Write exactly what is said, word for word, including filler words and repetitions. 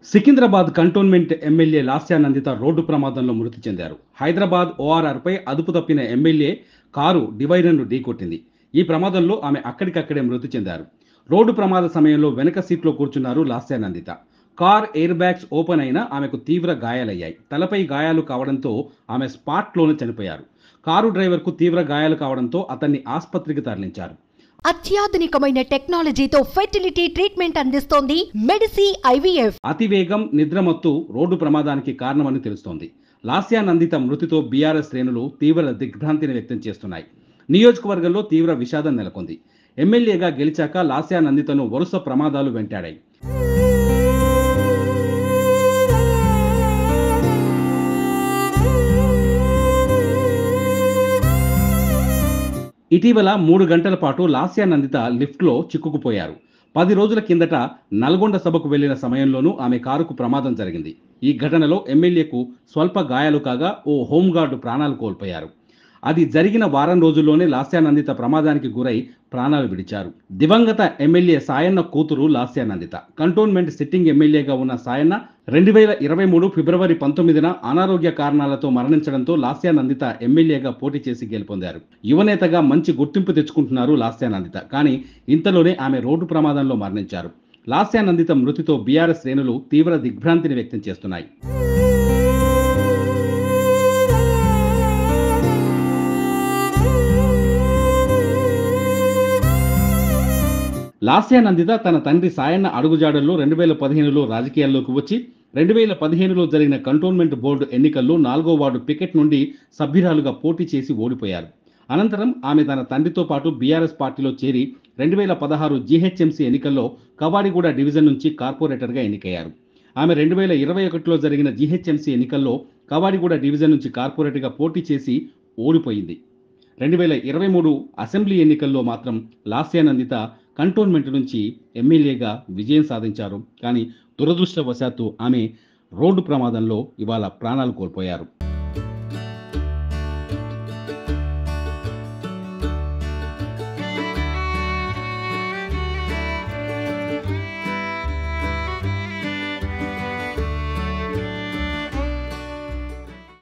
Secunderabad cantonment MLA Lasya Nandita road ప్రమాదంలో మృతి చెందారు. హైదరాబాద్ ఓఆర్ఆర్పై అదుపు తప్పిన ఎమ్మెల్యే కారు డివైడర్ను ఢీకొట్టింది. ఈ ప్రమాదంలో ఆమె అక్కడికక్కడే మృతి చెందారు. రోడ్డు ప్రమాద సమయంలో వెనక సీట్లో కూర్చున్నారు Lasya Nandita. Car air bags open అయినా ఆమెకు తీవ్ర గాయాలయ్యాయి. తలపై గాయాలు కావడంతో ఆమె స్పాట్లోనే చనిపోయారు. కారు డ్రైవర్కు తీవ్ర గాయాలు కావడంతో అతన్ని ఆస్పత్రికి తరలించారు. అత్యాధునికమైన టెక్నాలజీతో ఫెర్టిలిటీ ట్రీట్మెంట్ అందిస్తోంది మెడిసి ఐవీఎఫ్. అతివేగం, నిద్రమత్తు రోడ్డు ప్రమాదానికి కారణమని తెలుస్తోంది. లాస్యా నందిత మృతితో బీఆర్ఎస్ శ్రేణులు తీవ్ర దిగ్భ్రాంతిని వ్యక్తం చేస్తున్నాయి. నియోజకవర్గంలో తీవ్ర విషాదం నెలకొంది. ఎమ్మెల్యేగా గెలిచాక లాస్యా నందితను వరుస ప్రమాదాలు వెంటాడాయి. ఇటీవల మూడు గంటల పాటు లాస్యా నందిత లిఫ్ట్లో చిక్కుకుపోయారు. పది రోజుల కిందట నల్గొండ సభకు వెళ్లిన సమయంలోనూ ఆమె కారుకు ప్రమాదం జరిగింది. ఈ ఘటనలో ఎమ్మెల్యేకు స్వల్ప గాయాలు కాగా ఓ హోంగార్డు ప్రాణాలు కోల్పోయారు. అది జరిగిన వారం రోజుల్లోనే లాస్యా నందిత ప్రమాదానికి గురై ప్రాణాలు విడిచారు. దివంగత ఎమ్మెల్యే సాయన్న కూతురు లాస్యా నందిత. కంటోన్మెంట్ సిట్టింగ్ ఎమ్మెల్యేగా ఉన్న సాయన్న రెండు వేల ఇరవై మూడు ఫిబ్రవరి పంతొమ్మిదిన అనారోగ్య కారణాలతో మరణించడంతో లాస్యా నందిత ఎమ్మెల్యేగా పోటీ చేసి గెలుపొందారు. యువనేతగా మంచి గుర్తింపు తెచ్చుకుంటున్నారు లాస్యా నందిత. కానీ ఇంతలోనే ఆమె రోడ్డు ప్రమాదంలో మరణించారు. లాస్యా నందిత మృతితో బీఆర్ఎస్ శ్రేణులు తీవ్ర దిగ్భ్రాంతిని వ్యక్తం చేస్తున్నాయి. లాస్యా నందిత తన తండ్రి సాయన్న అడుగుజాడల్లో రెండు వేల పదిహేనులో రాజకీయాల్లోకి వచ్చి రెండు వేల పదిహేనులో జరిగిన కంటోన్మెంట్ బోర్డు ఎన్నికల్లో నాలుగో వార్డు పికెట్ నుండి సభ్యురాలుగా పోటీ చేసి ఓడిపోయారు. అనంతరం ఆమె తన తండ్రితో పాటు బీఆర్ఎస్ పార్టీలో చేరి రెండు వేల పదహారు జీహెచ్ఎంసీ ఎన్నికల్లో కవాడిగూడ డివిజన్ నుంచి కార్పొరేటర్గా ఎన్నికయ్యారు. ఆమె రెండు వేల ఇరవై ఒకటిలో జరిగిన జీహెచ్ఎంసీ ఎన్నికల్లో కవాడిగూడ డివిజన్ నుంచి కార్పొరేటర్గా పోటీ చేసి ఓడిపోయింది. రెండు వేల ఇరవై మూడు అసెంబ్లీ ఎన్నికల్లో మాత్రం లాస్యా నందిత కంటోన్మెంట్ నుంచి ఎమ్మెల్యేగా విజయం సాధించారు. కానీ దురదృష్టవశాత్తు ఆమె రోడ్డు ప్రమాదంలో ఇవాళ ప్రాణాలు కోల్పోయారు.